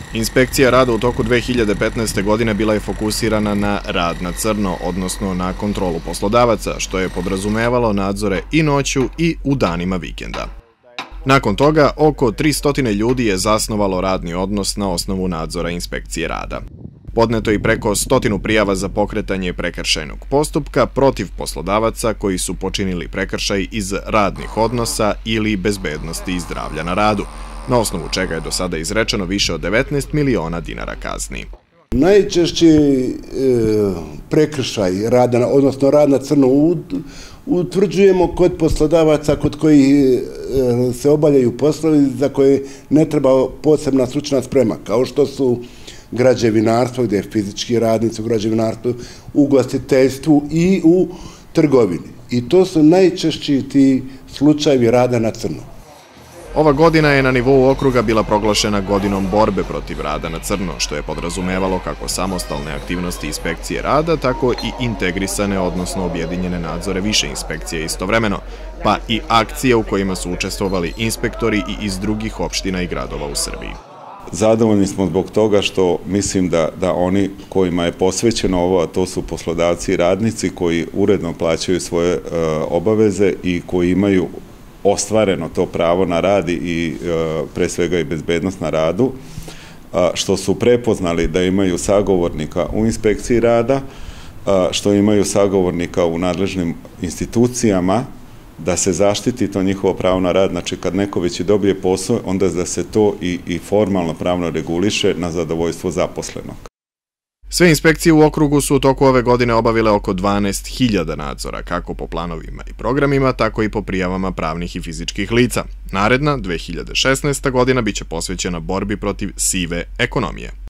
Inspekcija rada u toku 2015. godine bila je fokusirana na rad na crno, odnosno na kontrolu poslodavaca, što je podrazumevalo nadzore i noću i u danima vikenda. Nakon toga, oko 300 ljudi je zasnovalo radni odnos na osnovu nadzora inspekcije rada. Podneto je preko 100 prijava za pokretanje prekršajnog postupka protiv poslodavaca koji su počinili prekršaj iz radnih odnosa ili bezbednosti i zdravlja na radu, na osnovu čega je do sada izrečeno više od 19 miliona dinara kazni. Najčešći prekršaj rada, odnosno rad na crno, utvrđujemo kod poslodavaca kod kojih se obavljaju poslovi za koje ne treba posebna stručna sprema, kao što su građevinarstvo, gdje je fizički radnici u građevinarstvu, u ugostiteljstvu i u trgovini. I to su najčešći ti slučajevi rada na crno. Ova godina je na nivou okruga bila proglašena godinom borbe protiv rada na crno, što je podrazumevalo kako samostalne aktivnosti inspekcije rada, tako i integrisane, odnosno objedinjene nadzore više inspekcije istovremeno, pa i akcije u kojima su učestvovali inspektori i iz drugih opština i gradova u Srbiji. Zadovoljni smo zbog toga što mislim da oni kojima je posvećeno ovo, a to su poslodavci i radnici koji uredno plaćaju svoje obaveze i koji imaju ostvareno to pravo na rad i pre svega i bezbednost na radu, što su prepoznali da imaju sagovornika u inspekciji rada, što imaju sagovornika u nadležnim institucijama, da se zaštiti to njihovo pravo na rad. Znači, kad neko već i dobije posao, onda da se to i formalno pravno reguliše na zadovoljstvo zaposlenog. Sve inspekcije u okrugu su u toku ove godine obavile oko 12.000 nadzora, kako po planovima i programima, tako i po prijavama pravnih i fizičkih lica. Naredna, 2016. godina, biće posvećena borbi protiv sive ekonomije.